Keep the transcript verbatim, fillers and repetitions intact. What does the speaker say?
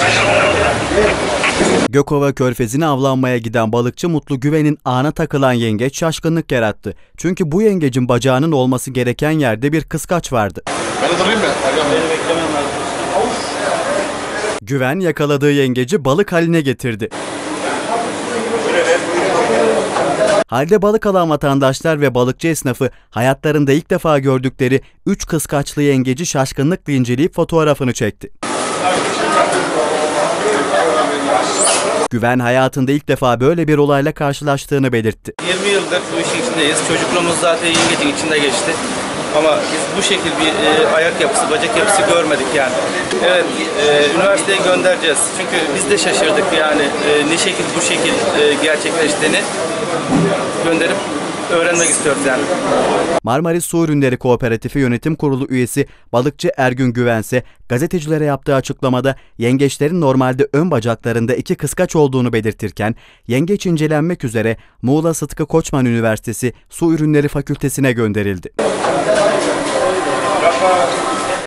Gökova Körfezi'ne avlanmaya giden balıkçı Mutlu Güven'in ağına takılan yengeç şaşkınlık yarattı. Çünkü bu yengecin bacağının olması gereken yerde bir kıskaç vardı. Ben durayım mı? Güven yakaladığı yengeci balık haline getirdi. Halde balık alan vatandaşlar ve balıkçı esnafı hayatlarında ilk defa gördükleri üç kıskaçlı yengeci şaşkınlıkla inceleyip fotoğrafını çekti. Güven hayatında ilk defa böyle bir olayla karşılaştığını belirtti. yirmi yıldır bu işin içindeyiz. Çocukluğumuz zaten yengecin içinde geçti. Ama biz bu şekil bir e, ayak yapısı, bacak yapısı görmedik yani. Evet, e, üniversiteye göndereceğiz. Çünkü biz de şaşırdık yani e, ne şekil bu şekil e, gerçekleştiğini gönderip öğrenmek istiyoruz yani. Marmaris Su Ürünleri Kooperatifi Yönetim Kurulu üyesi balıkçı Ergün Güvense gazetecilere yaptığı açıklamada yengeçlerin normalde ön bacaklarında iki kıskaç olduğunu belirtirken yengeç incelenmek üzere Muğla Sıtkı Koçman Üniversitesi Su Ürünleri Fakültesi'ne gönderildi.